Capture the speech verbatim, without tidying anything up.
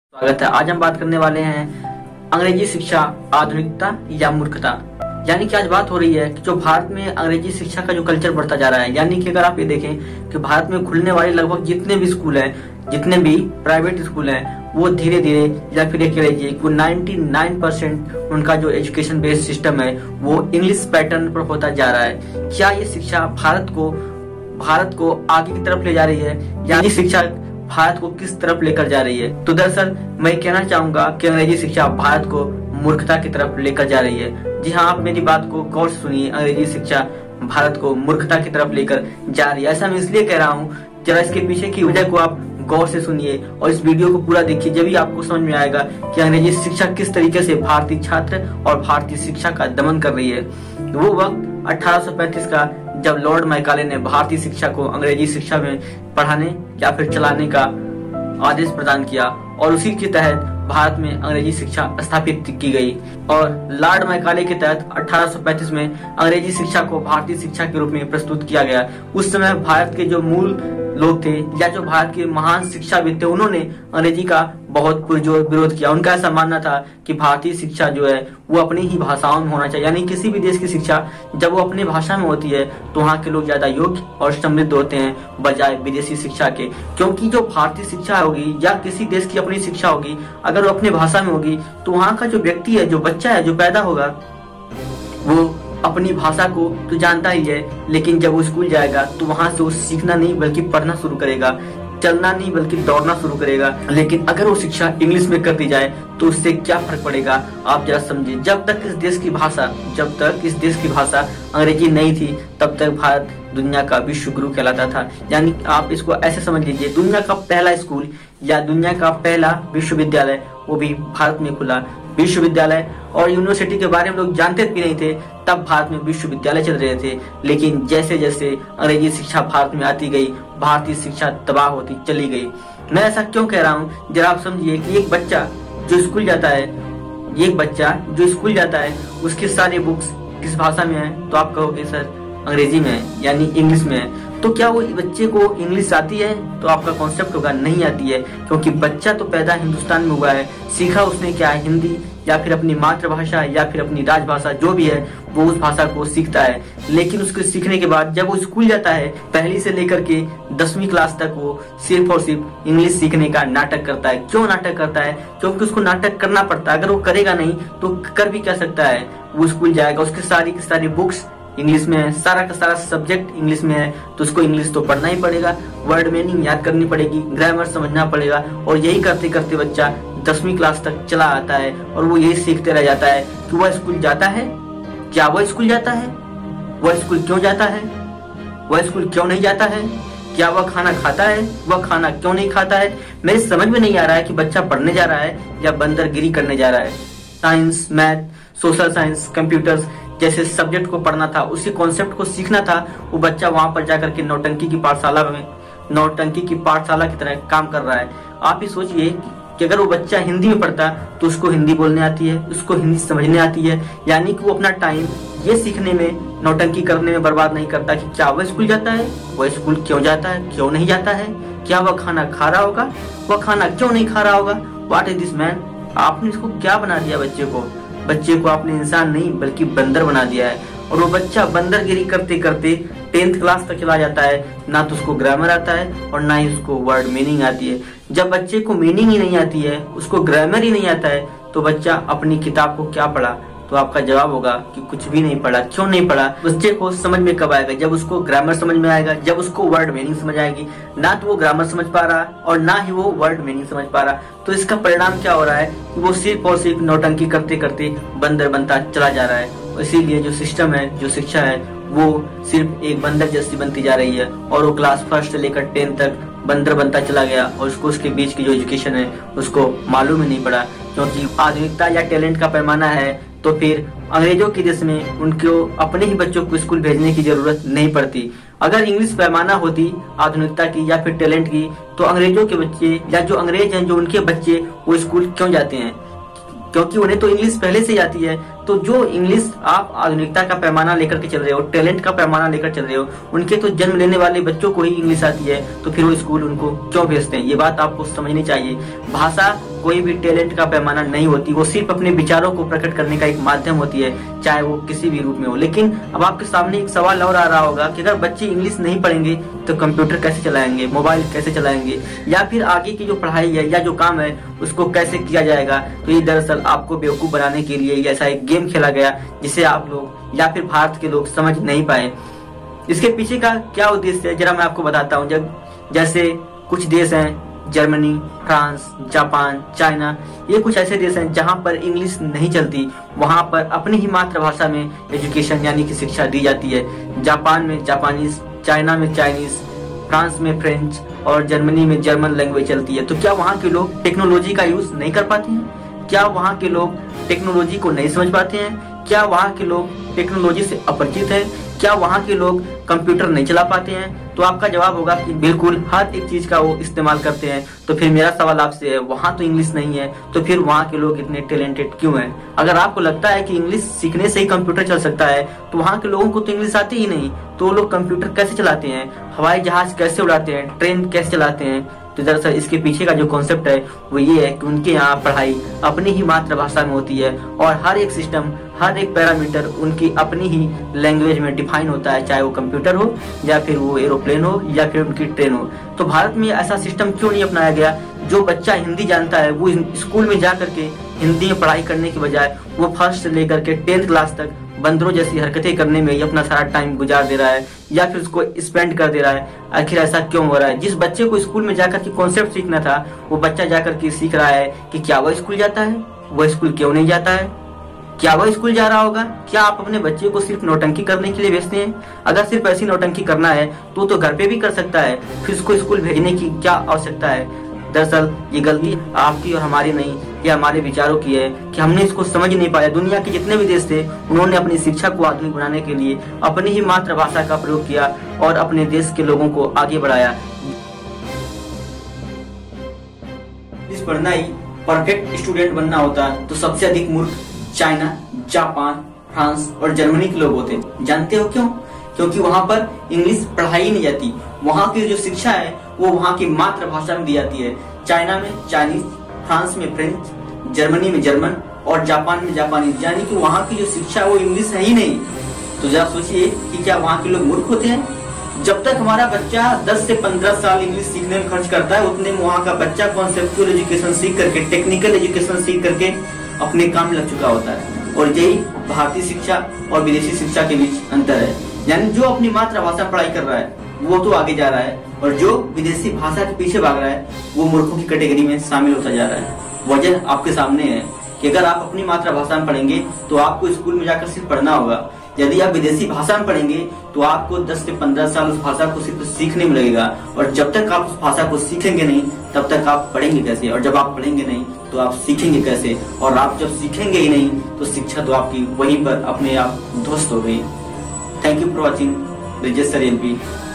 स्वागत है। आज हम बात करने वाले हैं अंग्रेजी शिक्षा आधुनिकता या मूर्खता। यानी कि आज बात हो रही है कि जो भारत में अंग्रेजी शिक्षा का जो कल्चर बढ़ता जा रहा है, यानी कि अगर आप ये देखें कि भारत में खुलने वाले लगभग जितने भी स्कूल हैं, जितने भी प्राइवेट स्कूल हैं, वो धीरे धीरे या फिर कह लीजिए कि निन्यानवे परसेंट उनका जो एजुकेशन बेस्ड सिस्टम है वो इंग्लिश पैटर्न पर होता जा रहा है। क्या ये शिक्षा भारत को भारत को आगे की तरफ ले जा रही है या ये शिक्षा भारत को किस तरफ लेकर जा रही है? तो दरअसल मैं कहना चाहूंगा कि अंग्रेजी शिक्षा भारत को मूर्खता की तरफ लेकर जा रही है। जी हाँ, आप मेरी बात को गौर से सुनिए। अंग्रेजी शिक्षा भारत को मूर्खता की तरफ लेकर जा रही है। ऐसा मैं इसलिए कह रहा हूँ, जरा इसके पीछे की वजह को आप गौर से सुनिए और इस वीडियो को पूरा देखिए, जब भी आपको समझ में आएगा कि अंग्रेजी शिक्षा किस तरीके से भारतीय छात्र और भारतीय शिक्षा का दमन कर रही है। वो वक्त अठारह सौ पैंतीस का, जब लॉर्ड मैकाले ने भारतीय शिक्षा को अंग्रेजी शिक्षा में पढ़ाने या फिर चलाने का आदेश प्रदान किया और उसी के तहत भारत में अंग्रेजी शिक्षा स्थापित की गई। और लॉर्ड मैकाले के तहत अठारह सौ पैंतीस में अंग्रेजी शिक्षा को भारतीय शिक्षा के रूप में प्रस्तुत किया गया। उस समय भारत के जो मूल लोग थे या जो भारत के महान शिक्षाविद थे, उन्होंने अंग्रेजी का बहुत पुरजोर विरोध किया। उनका ऐसा मानना था कि भारतीय शिक्षा जो है वो अपनी ही भाषाओं में होना चाहिए। यानी किसी भी देश की शिक्षा जब वो अपनी भाषा में होती है तो वहाँ के लोग ज्यादा योग्य और समृद्ध होते हैं बजाय विदेशी शिक्षा के। क्योंकि जो भारतीय शिक्षा होगी या किसी देश की अपनी शिक्षा होगी, अगर वो अपनी भाषा में होगी तो वहाँ का जो व्यक्ति है, जो बच्चा है, जो पैदा होगा, वो अपनी भाषा को तो जानता ही है, लेकिन जब वो स्कूल जाएगा तो वहां से वो सीखना नहीं बल्कि पढ़ना शुरू करेगा, चलना नहीं बल्कि दौड़ना शुरू करेगा। लेकिन अगर वो शिक्षा इंग्लिश में कर दी जाए तो उससे क्या फर्क पड़ेगा, आप जरा समझिए। जब तक इस देश की भाषा जब तक इस देश की भाषा अंग्रेजी नहीं थी, तब तक भारत दुनिया का विश्व गुरु कहलाता था। यानी आप इसको ऐसे समझ लीजिए, दुनिया का पहला स्कूल या दुनिया का पहला विश्वविद्यालय वो भी भारत में खुला। विश्वविद्यालय और यूनिवर्सिटी के बारे में लोग जानते भी नहीं थे, तब भारत में विश्वविद्यालय चल रहे थे। लेकिन जैसे जैसे अंग्रेजी शिक्षा भारत में आती गई, भारतीय शिक्षा तबाह होती चली गई। मैं ऐसा क्यों कह रहा हूँ, जरा आप समझिए कि एक बच्चा जो स्कूल जाता है एक बच्चा जो स्कूल जाता है उसके सारे बुक्स किस भाषा में है? तो आप कहोगे सर अंग्रेजी में है, यानी इंग्लिश में है। तो क्या वो बच्चे को इंग्लिश आती है? तो आपका कॉन्सेप्ट होगा नहीं आती है, क्योंकि बच्चा तो पैदा हिंदुस्तान में हुआ है। सीखा उसने क्या है? हिंदी या फिर अपनी मातृभाषा या फिर अपनी राजभाषा जो भी है वो उस भाषा को सीखता है। लेकिन उसके सीखने के बाद जब वो स्कूल जाता है, पहली से लेकर के दसवीं क्लास तक वो सिर्फ और सिर्फ इंग्लिश सीखने का नाटक करता है। क्यों नाटक करता है? क्योंकि उसको नाटक करना पड़ता है। अगर वो करेगा नहीं तो कर भी क्या सकता है? वो स्कूल जाएगा, उसकी सारी की सारी बुक्स इंग्लिश में है, सारा का सारा सब्जेक्ट इंग्लिश में है, तो उसको इंग्लिश तो पढ़ना ही पड़ेगा, वर्ड मीनिंग याद करनी पड़ेगी, ग्रामर समझना पड़ेगा। और यही करते करते बच्चा दसवीं क्लास तक चला आता है और वो यही सीखते रह जाता है कि वह स्कूल जाता है। क्या वह स्कूल जाता है? वह स्कूल क्यों जाता है? वह स्कूल क्यों नहीं जाता है? क्या वह खाना खाता है? वह खाना क्यों नहीं खाता है? मेरे समझ में नहीं आ रहा है कि बच्चा पढ़ने जा रहा है या बंदरगिरी करने जा रहा है। Science, math, social science, computers जैसे सब्जेक्ट को पढ़ना था, उसी कॉन्सेप्ट को सीखना था, वो बच्चा वहां पर जाकर के नौटंकी की पाठशाला में नौटंकी की पाठशाला की तरह काम कर रहा है। आप ही सोचिए कि अगर वो बच्चा हिंदी में पढ़ता तो उसको हिंदी बोलने आती है, उसको हिंदी समझने आती है, यानी कि वो अपना टाइम ये सीखने में, नौटंकी करने में बर्बाद नहीं करता कि क्या वह स्कूल जाता है, वह स्कूल क्यों जाता है, क्यों नहीं जाता है, क्या वह खाना खा रहा होगा, वह खाना क्यों नहीं खा रहा होगा। What is this man? आपने इसको क्या बना दिया? बच्चे को बच्चे को आपने इंसान नहीं बल्कि बंदर बना दिया है। और वो बच्चा बंदरगिरी करते करते टेंथ क्लास तक चला जाता है, ना तो उसको ग्रामर आता है और ना ही उसको वर्ड मीनिंग आती है। जब बच्चे को मीनिंग ही नहीं आती है, उसको ग्रामर ही नहीं आता है, तो बच्चा अपनी किताब को क्या पढ़ा? तो आपका जवाब होगा कि कुछ भी नहीं पढ़ा। क्यों नहीं पढ़ा? बच्चे को समझ में कब आएगा? जब उसको ग्रामर समझ में आएगा, जब उसको वर्ड मीनिंग समझ आएगी। ना तो वो ग्रामर समझ पा रहा और ना ही वो वर्ड मीनिंग समझ पा रहा। तो इसका परिणाम क्या हो रहा है कि वो सिर्फ और सिर्फ नौटंकी करते करते बंदर बनता चला जा रहा है। इसीलिए जो सिस्टम है, जो शिक्षा है, वो सिर्फ एक बंदर जैसी बनती जा रही है। और वो क्लास फर्स्ट से लेकर टेंथ तक बंदर बनता चला गया और उसको उसके बीच की जो एजुकेशन है उसको मालूम ही नहीं पड़ा। क्योंकि आधुनिकता या टैलेंट का पैमाना है तो फिर अंग्रेजों के देश में उनको अपने ही बच्चों को स्कूल भेजने की जरूरत नहीं पड़ती। अगर इंग्लिश पैमाना होती आधुनिकता की या फिर टैलेंट की, तो अंग्रेजों के बच्चे या जो अंग्रेज हैं, जो उनके बच्चे, वो स्कूल क्यों जाते हैं? क्योंकि उन्हें तो इंग्लिश पहले से आती है। तो जो इंग्लिश आप आधुनिकता का पैमाना लेकर के चल रहे हो, टैलेंट का पैमाना लेकर चल रहे हो, उनके तो जन्म लेने वाले बच्चों को ही इंग्लिश आती है, तो फिर वो स्कूल उनको क्यों भेजते हैं? ये बात आपको समझनी चाहिए। भाषा कोई भी टैलेंट का पैमाना नहीं होती, वो सिर्फ अपने विचारों को प्रकट करने का एक माध्यम होती है, चाहे वो किसी भी रूप में हो। लेकिन अब आपके सामने एक सवाल और आ रहा होगा कि अगर बच्चे इंग्लिश नहीं पढ़ेंगे तो कंप्यूटर कैसे चलाएंगे, मोबाइल कैसे चलाएंगे, या फिर आगे की जो पढ़ाई है या जो काम है उसको कैसे किया जाएगा। तो ये दरअसल आपको बेवकूफ बनाने के लिए ऐसा एक गेम खेला गया जिसे आप लोग या फिर भारत के लोग समझ नहीं पाए। इसके पीछे का क्या उद्देश्य है जरा मैं आपको बताता हूँ। जब जैसे कुछ देश हैं, जर्मनी, फ्रांस, जापान, चाइना, ये कुछ ऐसे देश हैं जहां पर इंग्लिश नहीं चलती, वहां पर अपनी ही मातृभाषा में एजुकेशन यानी कि शिक्षा दी जाती है। जापान में जापानीज, चाइना में चाइनीज, फ्रांस में फ्रेंच और जर्मनी में जर्मन लैंग्वेज चलती है। तो क्या वहाँ के लोग टेक्नोलॉजी का यूज नहीं कर पाते हैं? क्या वहाँ के लोग टेक्नोलॉजी को नहीं समझ पाते हैं? क्या वहाँ के लोग टेक्नोलॉजी से अपरिचित हैं? क्या वहाँ के लोग कंप्यूटर नहीं चला पाते हैं? तो आपका जवाब होगा कि बिल्कुल हर एक चीज का वो इस्तेमाल करते हैं। तो फिर मेरा सवाल आपसे है, वहाँ तो इंग्लिश नहीं है तो फिर वहाँ के लोग इतने टैलेंटेड क्यों हैं? अगर आपको लगता है कि इंग्लिश सीखने से ही कंप्यूटर चल सकता है तो वहाँ के लोगों को तो इंग्लिश आती ही नहीं, तो वो लोग कंप्यूटर कैसे चलाते हैं, हवाई जहाज कैसे उड़ाते हैं, ट्रेन कैसे चलाते हैं? तो दरअसल इसके पीछे का जो कॉन्सेप्ट है वो ये है कि उनके यहाँ पढ़ाई अपनी ही मातृभाषा में होती है और हर एक सिस्टम, हर एक पैरामीटर उनकी अपनी ही लैंग्वेज में डिफाइन होता है, चाहे वो कंप्यूटर हो या फिर वो एरोप्लेन हो या फिर उनकी ट्रेन हो। तो भारत में ऐसा सिस्टम क्यों नहीं अपनाया गया? जो बच्चा हिंदी जानता है वो स्कूल में जा करके हिंदी में पढ़ाई करने की बजाय वो फर्स्ट से लेकर के टेंथ क्लास तक बंदरों जैसी हरकतें करने में ही अपना सारा टाइम गुजार दे रहा है या फिर उसको स्पेंड कर दे रहा है। आखिर ऐसा क्यों हो रहा है? जिस बच्चे को स्कूल में जाकर के कॉन्सेप्ट सीखना था वो बच्चा जाकर के सीख रहा है कि क्या वह स्कूल जाता है, वह स्कूल क्यों नहीं जाता है, क्या वह स्कूल जा रहा होगा? क्या आप अपने बच्चे को सिर्फ नौटंकी करने के लिए भेजते हैं? अगर सिर्फ ऐसी नौटंकी करना है तो तो घर पे भी कर सकता है, फिर उसको स्कूल भेजने की क्या आवश्यकता है? दरअसल ये गलती आपकी और हमारी नहीं, ये हमारे विचारों की है कि हमने इसको समझ नहीं पाया। दुनिया के जितने भी देश थे उन्होंने अपनी शिक्षा को आधुनिक बनाने के लिए अपनी ही मातृभाषा का प्रयोग किया और अपने देश के लोगों को आगे बढ़ाया। इस पढ़ना ही परफेक्ट स्टूडेंट बनना होता तो सबसे अधिक मूर्ख चाइना, जापान, फ्रांस और जर्मनी के लोग होते। जानते हो क्यों? क्योंकि वहाँ पर इंग्लिश पढ़ाई ही नहीं जाती। वहाँ की जो शिक्षा है वो वहाँ की मातृभाषा में दी जाती है। चाइना में चाइनीज, फ्रांस में फ्रेंच, जर्मनी में जर्मन और जापान में जापानी, यानी कि वहाँ की जो शिक्षा है वो इंग्लिश है ही नहीं। तो जरा सोचिए कि क्या वहाँ के लोग मूर्ख होते हैं? जब तक हमारा बच्चा दस से पंद्रह साल इंग्लिश सीखने में खर्च करता है उतने में वहाँ का बच्चा कॉन्सेप्चुअल एजुकेशन सीख करके, टेक्निकल एजुकेशन सीख करके अपने काम लग चुका होता है। और यही भारतीय शिक्षा और विदेशी शिक्षा के बीच अंतर है। यानी जो अपनी मातृभाषा पढ़ाई कर रहा है वो तो आगे जा रहा है और जो विदेशी भाषा के पीछे भाग रहा है वो मूर्खों की कैटेगरी में शामिल होता जा रहा है। वजह आपके सामने है कि अगर आप अपनी मातृभाषा में पढ़ेंगे तो आपको स्कूल में जाकर सिर्फ पढ़ना होगा। यदि आप विदेशी भाषा में पढ़ेंगे तो आपको दस से पंद्रह साल उस भाषा को सिर्फ सीखने में लगेगा और जब तक आप उस भाषा को सीखेंगे नहीं तब तक आप पढ़ेंगे कैसे, और जब आप पढ़ेंगे नहीं तो आप सीखेंगे कैसे, और आप जब सीखेंगे ही नहीं तो शिक्षा तो आपकी वहीं पर अपने आप ध्वस्त हो गई। Thank you for watching Brijesh sir L P.